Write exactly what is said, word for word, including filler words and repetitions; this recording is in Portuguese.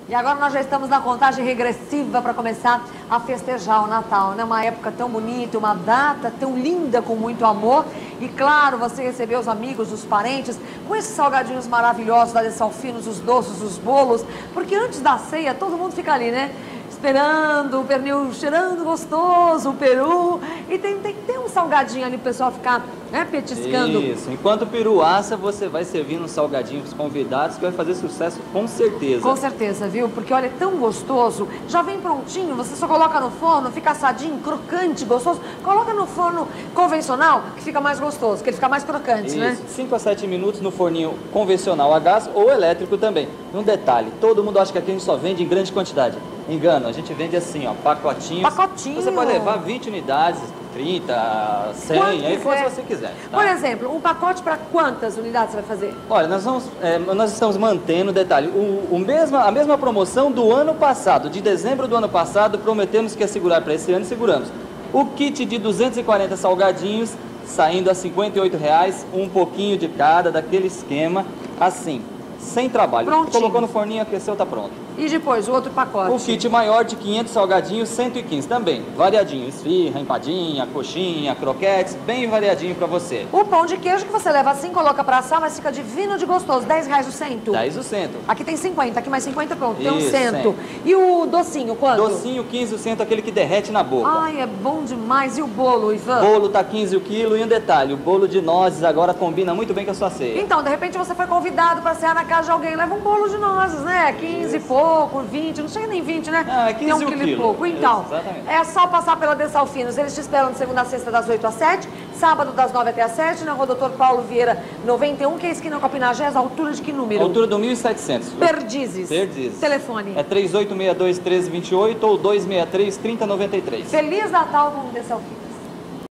E agora nós já estamos na contagem regressiva para começar a festejar o Natal, né? Uma época tão bonita, uma data tão linda, com muito amor. E claro, você recebeu os amigos, os parentes, com esses salgadinhos maravilhosos da Dessalfinos, os doces, os bolos. Porque antes da ceia, todo mundo fica ali, né? Esperando, o pernil cheirando gostoso, o peru. E tem, tem, tem um salgadinho ali para o pessoal ficar, né, petiscando. Isso, enquanto o peru assa, você vai servindo um salgadinho para os convidados, que vai fazer sucesso com certeza. Com certeza, viu? Porque olha, é tão gostoso, já vem prontinho, você só coloca no forno, fica assadinho, crocante, gostoso. Coloca no forno convencional, que fica mais gostoso, que ele fica mais crocante, Isso, né? cinco a sete minutos no forninho convencional a gás ou elétrico também. Um detalhe, todo mundo acha que aqui a gente só vende em grande quantidade. Engano, a gente vende assim, ó, pacotinhos. Pacotinho. Você pode levar vinte unidades, trinta, cem, aí quanto você quiser. Tá? Por exemplo, um pacote para quantas unidades você vai fazer? Olha, nós, vamos, é, nós estamos mantendo, detalhe, o, o mesma, a mesma promoção do ano passado, de dezembro do ano passado, prometemos que ia segurar para esse ano e seguramos. O kit de duzentos e quarenta salgadinhos, saindo a cinquenta e oito reais, um pouquinho de cada, daquele esquema, assim, sem trabalho. Prontinho. Colocou no forninho, aqueceu, tá pronto. E depois, o outro pacote? O kit maior de quinhentos salgadinhos, cento e quinze também. Variadinho, esfirra, empadinha, coxinha, croquetes, bem variadinho pra você. O pão de queijo que você leva assim, coloca pra assar, mas fica divino de gostoso. dez reais o cento. dez o cento. Aqui tem cinquenta, aqui mais cinquenta, pronto, tem um Isso, cento. cem. E o docinho, quanto? Docinho, quinze o cento, aquele que derrete na boca. Ai, é bom demais. E o bolo, Ivan? Bolo tá quinze o quilo. E um detalhe, o bolo de nozes agora combina muito bem com a sua ceia. Então, de repente você foi convidado pra cear na casa de alguém, leva um bolo de nozes, né? quinze e pouco, vinte, não chega nem vinte, né? Ah, é quinze tem um o quilo e quilo. pouco. Então, Exatamente. é só passar pela Dessalfinos. Eles te esperam de segunda a sexta, das oito às sete, sábado das nove até às sete, na rua Doutor Paulo Vieira, noventa e um, que é a esquina com a Pinagés, altura de que número? Altura do mil e setecentos. Perdizes. Perdizes. Telefone. É três oito seis dois, um três dois oito ou dois seis três, três zero nove três. Feliz Natal com o Dessalfinos.